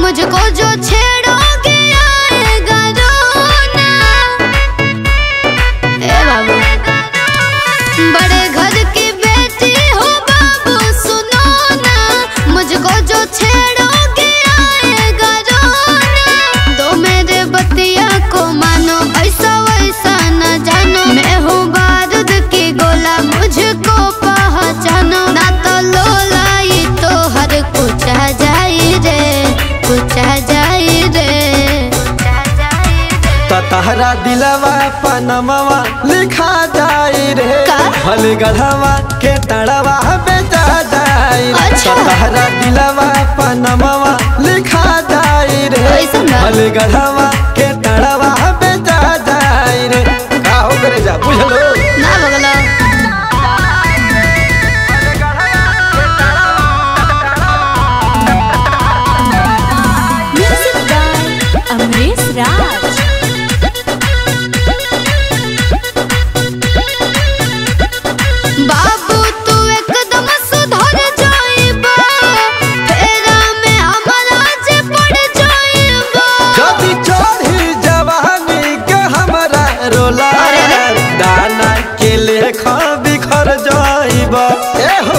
मुझको जो छेड़ोगे आएगा रोना। ए बाबू बड़े घर की बेटी हो बाबू सुनो ना, मुझको जो छेड़ोगे आएगा रोना। दो मेरे बतिया को मानो ऐसा वैसा न जानो, मैं हूँ बारूद की गोला मुझको पहचानो। ना तो लोला ये तो हर कुछ आ जाए रे, कुछ आ जाए रे। तहरा दिलवा पनमवा लिखा जाए रे, भले गढ़वा के तड़वा बेचा जाए रे। तहरा दिलवा पनमवा लिखा जाए रे, भले गढ़वा के तड़वा बेचा जाए रे। का हो करे जा बुझलो ना बगला अमरीश राज। बाबू तू एकदम सुधर जाइबा, फेरा में हमारा जे पड़ जाइबा। कभी चढ़ी जवानी के हमरा रोला, दाना के लेखा बिखर जाइबा। ए हो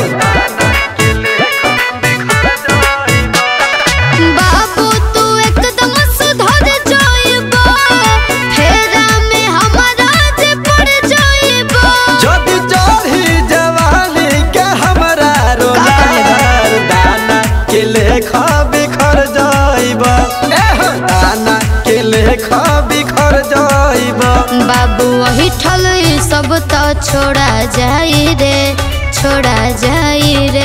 बाबू तू एकदम सुधर जाइबा, फेरा में हमारा जे पड़ जाइबा। जदी चढ़ी जवानी के हमरा रोला, दाना के लेखा बिखर जाइबा। ए हो दाना के लेखा बिखर जाइबा। बाबू वही ठल सब तो छोड़ा जाई रे, छोड़ा जाई रे।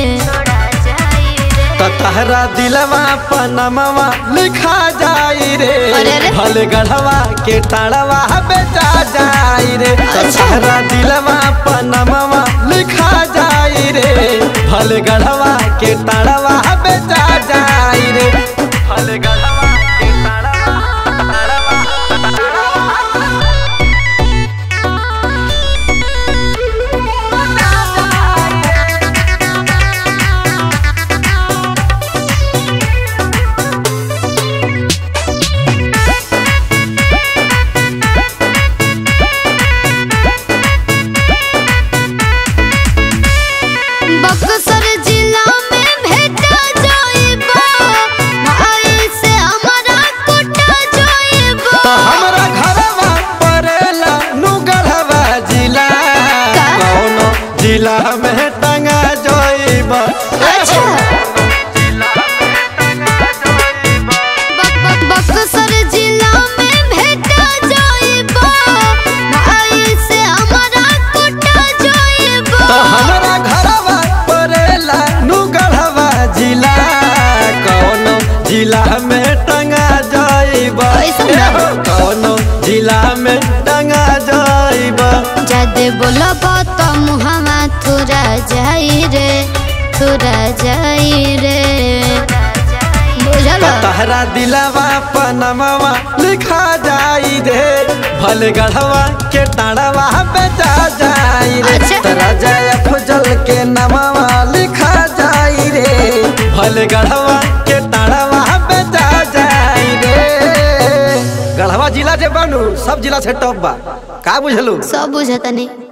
तहरा दिलवा पनमवा लिखा जाई रे, भले गढ़वा के तड़वा बेचा जाई रे। तहरा दिलवा पनमवा लिखा जाई रे, भले गढ़वा के तड़वा बेचा जाई रे। भले गढ़वा के बक्सर जिला में भेटा जाइबा, भाई से हमारा कुटा जाइबा। तो हमरा घरवा परेला नुगढ़वा जिला, कौनो जिला में टंगा जाइबा। बक्सर जिला में भेटा जाइबा, भाई से हमारा कुटा जाइबा। तो हमरा घरवा परेला नुगढ़वा जिला, कौनो जिला में टंगा जाइबा। कौनो जिला में टंगा जाइबा। जादे बोलब तो मुहवा थोड़ा जाई रे, थोड़ा जाई रे। तहरा दिलवा पनमवा लिखा जाई रे, भले गढ़वा के तड़वा बेचा जाई रे। तरा जय फजल के नमवा लिखा जाई रे, भले गढ़वा के तड़वा बेचा जाई रे। गढ़वा जिला जे बनू सब जिला से टॉप बा, का बुझलू? सब बुझतनी।